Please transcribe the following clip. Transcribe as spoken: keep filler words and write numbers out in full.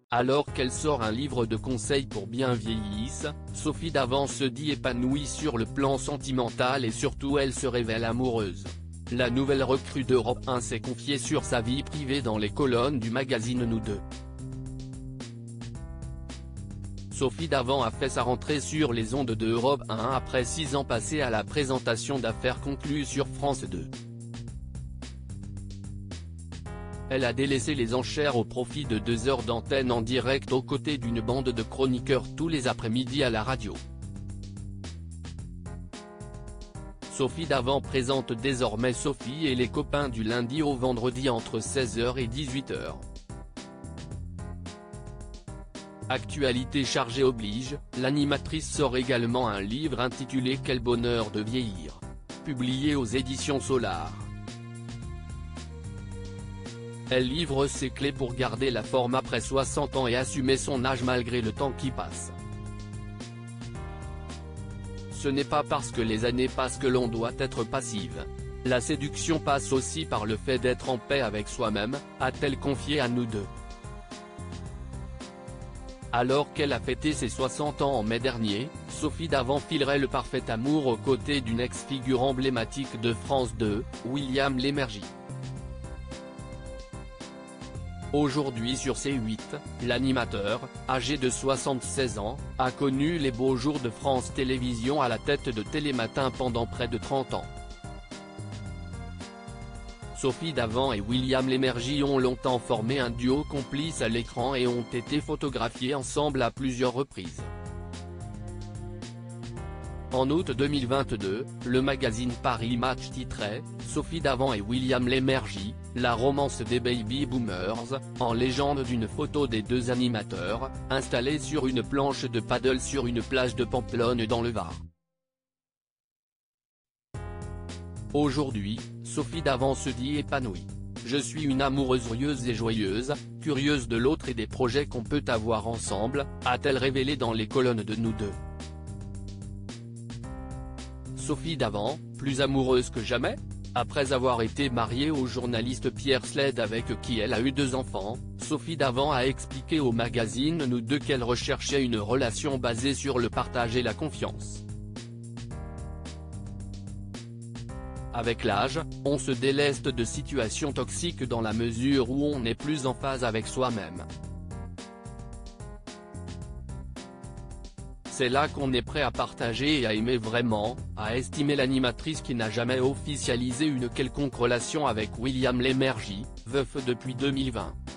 Alors qu'elle sort un livre de conseils pour bien vieillir, Sophie Davant se dit épanouie sur le plan sentimental et surtout elle se révèle amoureuse. La nouvelle recrue d'Europe un s'est confiée sur sa vie privée dans les colonnes du magazine Nous deux. Sophie Davant a fait sa rentrée sur les ondes de Europe un après six ans passés à la présentation d'Affaires conclues sur France deux. Elle a délaissé les enchères au profit de deux heures d'antenne en direct aux côtés d'une bande de chroniqueurs tous les après-midi à la radio. Sophie Davant présente désormais Sophie et les copains du lundi au vendredi entre seize heures et dix-huit heures. Actualité chargée oblige, l'animatrice sort également un livre intitulé Quel bonheur de vieillir, publié aux éditions Solar. Elle livre ses clés pour garder la forme après soixante ans et assumer son âge malgré le temps qui passe. Ce n'est pas parce que les années passent que l'on doit être passive. La séduction passe aussi par le fait d'être en paix avec soi-même, a-t-elle confié à Nous deux. Alors qu'elle a fêté ses soixante ans en mai dernier, Sophie Davant filerait le parfait amour aux côtés d'une ex-figure emblématique de France deux, William Lémergie. Aujourd'hui sur C huit, l'animateur, âgé de soixante-seize ans, a connu les beaux jours de France Télévisions à la tête de Télématin pendant près de trente ans. Sophie Davant et William Lémergie ont longtemps formé un duo complice à l'écran et ont été photographiés ensemble à plusieurs reprises. En août deux mille vingt-deux, le magazine Paris Match titrait « Sophie Davant et William Lémergie, la romance des baby boomers », en légende d'une photo des deux animateurs, installés sur une planche de paddle sur une plage de Pamplonne dans le Var. Aujourd'hui, Sophie Davant se dit épanouie. « Je suis une amoureuse heureuse et joyeuse, curieuse de l'autre et des projets qu'on peut avoir ensemble », a-t-elle révélé dans les colonnes de Nous deux. Sophie Davant, plus amoureuse que jamais ? Après avoir été mariée au journaliste Pierre Sled avec qui elle a eu deux enfants, Sophie Davant a expliqué au magazine Nous deux qu'elle recherchait une relation basée sur le partage et la confiance. Avec l'âge, on se déleste de situations toxiques dans la mesure où on n'est plus en phase avec soi-même. C'est là qu'on est prêt à partager et à aimer vraiment, a estimé l'animatrice qui n'a jamais officialisé une quelconque relation avec William Lémergie, veuf depuis deux mille vingt.